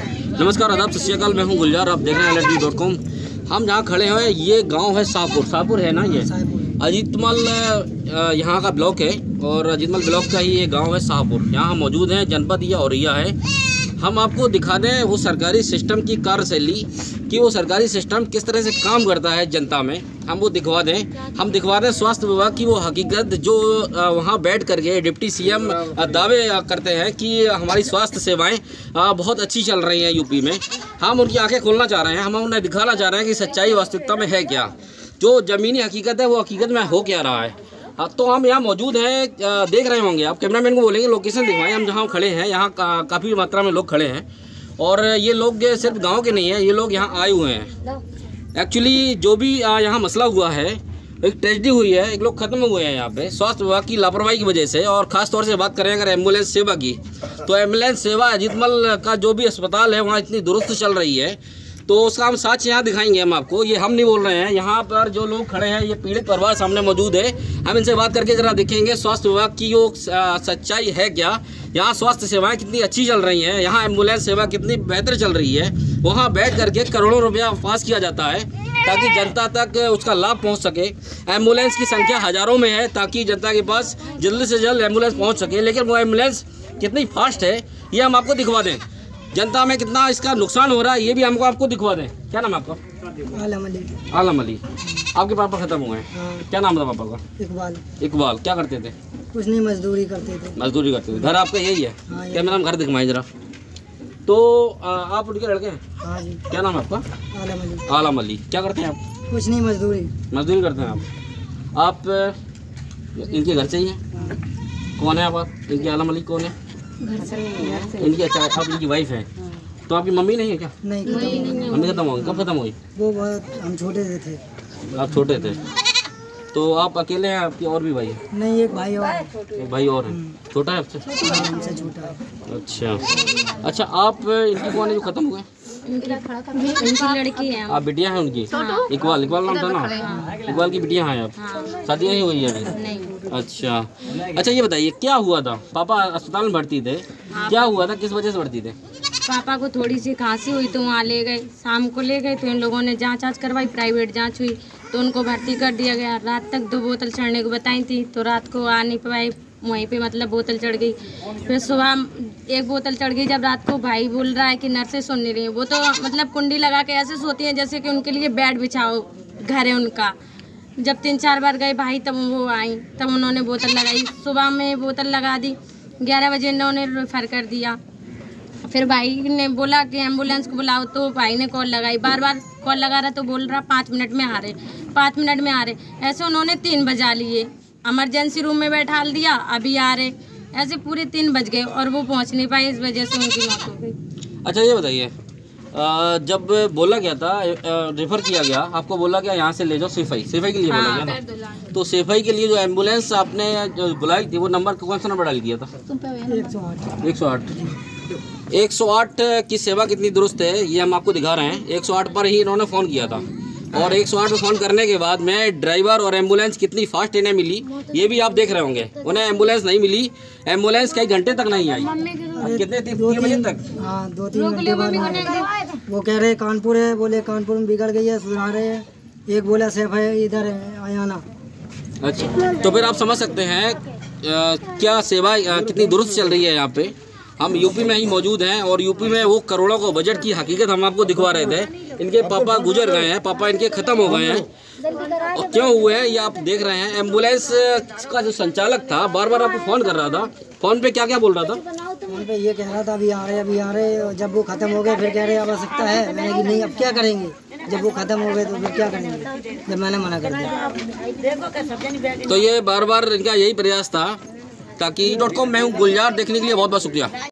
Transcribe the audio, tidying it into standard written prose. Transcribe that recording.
नमस्कार, आदाब, सत श्री अकाल। मैं हूं गुलजार, आप देख रहे हैं LRT.com। हम जहां खड़े हैं ये गांव है शाहपुर है ना, ये अजीतमल यहां का ब्लॉक है और अजीतमल ब्लॉक का ही ये गांव है शाहपुर। यहां हम मौजूद हैं, जनपद ये औरैया है। हम आपको दिखा दें वो सरकारी सिस्टम की कार्यशैली कि वो सरकारी सिस्टम किस तरह से काम करता है जनता में, हम वो दिखवा दें। हम दिखवा दें स्वास्थ्य विभाग की वो हकीकत जो वहाँ बैठ करके डिप्टी CM दावे करते हैं कि हमारी स्वास्थ्य सेवाएं बहुत अच्छी चल रही हैं यूपी में। हम उनकी आंखें खोलना चाह रहे हैं, हम उन्हें दिखाना चाह रहे हैं कि सच्चाई वास्तविकता में है क्या, जो ज़मीनी हकीकत है वो हकीकत में हो क्या रहा है। तो हम यहाँ मौजूद हैं, देख रहे होंगे आप। कैमरामैन को बोलेंगे लोकेशन दिखवाएं। हम जहाँ खड़े हैं यहाँ काफ़ी मात्रा में लोग खड़े हैं और ये लोग सिर्फ गांव के नहीं हैं, ये लोग यहाँ आए हुए हैं। एक्चुअली जो भी यहाँ मसला हुआ है, एक ट्रेजेडी हुई है, एक लोग ख़त्म हुए हैं यहाँ पे स्वास्थ्य विभाग की लापरवाही की वजह से। और ख़ास तौर से बात करें अगर एम्बुलेंस सेवा की, तो एम्बुलेंस सेवा अजीतमल का जो भी अस्पताल है वहाँ इतनी दुरुस्त चल रही है, तो उसका हम साक्ष्य यहाँ दिखाएंगे हम आपको। ये हम नहीं बोल रहे हैं, यहाँ पर जो लोग खड़े हैं ये पीड़ित परिवार सामने मौजूद है। हम इनसे बात करके ज़रा देखेंगे स्वास्थ्य विभाग की जो सच्चाई है क्या, यहाँ स्वास्थ्य सेवाएं कितनी अच्छी चल रही हैं, यहाँ एम्बुलेंस सेवा कितनी बेहतर चल रही है। वहाँ बैठ करके करोड़ों रुपया पास किया जाता है ताकि जनता तक उसका लाभ पहुँच सके। एम्बुलेंस की संख्या हज़ारों में है ताकि जनता के पास जल्द से जल्द एम्बुलेंस पहुँच सके, लेकिन वो एम्बुलेंस कितनी फास्ट है ये हम आपको दिखवा दें। जनता में कितना इसका नुकसान हो रहा है ये भी हमको आपको दिखवा दें। क्या नाम है आपका? आलम अली। आपके पापा खत्म हुए हैं? हाँ। क्या नाम था पापा का? इकबाल। क्या करते थे? कुछ नहीं, मजदूरी करते थे। घर आपका यही है? हाँ, क्या मेरा घर दिखवाएं जरा। तो आप उनके लड़के हैं? हाँ जी। क्या नाम है आपका? आलम अली। क्या करते हैं आप? कुछ नहीं, मजदूरी करते हैं आप इनके घर से ही हैं? हाँ। कौन है आप? इनके आलम अली कौन है? इनकी अच्छा आप इनकी वाइफ है? तो आपकी मम्मी नहीं है क्या? नहीं, मम्मी खत्म हो गई। कब खत्म हुई? वो बहुत हम छोटे थे। आप छोटे थे तो आप अकेले हैं? आपकी और भी भाई है? नहीं, एक भाई और है। छोटा है आपसे? हमसे छोटा है। अच्छा आप इनकी कौन है जो खत्म हुए? इनकी लड़की है। आप बिटिया हैं उनकी? हाँ। इकबाल नाम था ना? इकबाल की बिटिया हैं आप? हाँ। शादी नहीं हुई है अभी? नहीं। अच्छा ये बताइए क्या हुआ था? पापा अस्पताल में भर्ती थे, क्या हुआ था, किस वजह से भर्ती थे? पापा को थोड़ी सी खांसी हुई तो वहाँ ले गए, शाम को ले गए तो इन लोगों ने जांच करवाई, प्राइवेट जांच हुई तो उनको भर्ती कर दिया गया। रात तक 2 बोतल चढ़ने को बताई थी तो रात को आ नहीं पाई, वहीं पे मतलब बोतल चढ़ गई। फिर सुबह 1 बोतल चढ़ गई। जब रात को भाई बोल रहा है कि नर्सें सुन नहीं रही हैं, वो तो मतलब कुंडी लगा के ऐसे सोती हैं जैसे कि उनके लिए बेड बिछाओ घर है उनका। जब 3-4 बार गए भाई तब वो आई, तब उन्होंने बोतल लगाई। सुबह में बोतल लगा दी, 11 बजे इन्होंने रेफर कर दिया। फिर भाई ने बोला कि एम्बुलेंस को बुलाओ, तो भाई ने कॉल लगाई, बार कॉल लगा रहा तो बोल रहा 5 मिनट में आ रहे, 5 मिनट में आ रहे। ऐसे उन्होंने 3 बजा लिए, इमरजेंसी रूम में बैठा दिया, अभी आ रहे। ऐसे पूरे 3 बज गए और वो पहुंच नहीं पाए, इस वजह से उनकी मौत हो गई। अच्छा ये बताइए, जब बोला गया था रेफर किया गया, आपको बोला गया यहाँ से ले जाओ सफाई के लिए बोला गया ना? तो सफाई के लिए जो एम्बुलेंस आपने जो बुलाई थी वो नंबर कौन सा नंबर डाल दिया था? 108 की सेवा कितनी दुरुस्त है ये हम आपको दिखा रहे हैं। 108 पर ही इन्होंने फ़ोन किया था और 108 पर फ़ोन करने के बाद में ड्राइवर और एम्बुलेंस कितनी फास्ट इन्हें मिली ये भी आप देख रहे होंगे। उन्हें एम्बुलेंस नहीं मिली, एम्बुलेंस कई घंटे तक नहीं आई। कितने 3 बजे तक? हाँ, 2-3 घंटे बाद। वो कह रहे कानपुर है, बोले कानपुर में बिगड़ गई है, सुधार रहे हैं। एक बोला सिर्फ है इधर आयाना। अच्छा तो फिर आप समझ सकते हैं क्या सेवा कितनी दुरुस्त चल रही है यहाँ पे। हम यूपी में ही मौजूद हैं और यूपी में वो करोड़ों को बजट की हकीकत हम आपको दिखवा रहे थे। इनके पापा गुजर गए हैं, पापा इनके ख़त्म हो गए हैं और क्यों हुए हैं ये आप देख रहे हैं। एम्बुलेंस का जो संचालक था बार आपको फ़ोन कर रहा था, फ़ोन पे क्या बोल रहा था? फ़ोन पे ये कह रहा था अभी आ रहे। जब वो ख़त्म हो गए फिर कह रहे आवश्यकता है। मैंने कि नहीं, अब क्या करेंगे, जब वो ख़त्म हो गए तो फिर क्या करेंगे, जब मैंने मना कर दिया। तो ये बार इनका यही प्रयास था। ताकि .com मैं हूँ गुलजार, देखने के लिए बहुत शुक्रिया।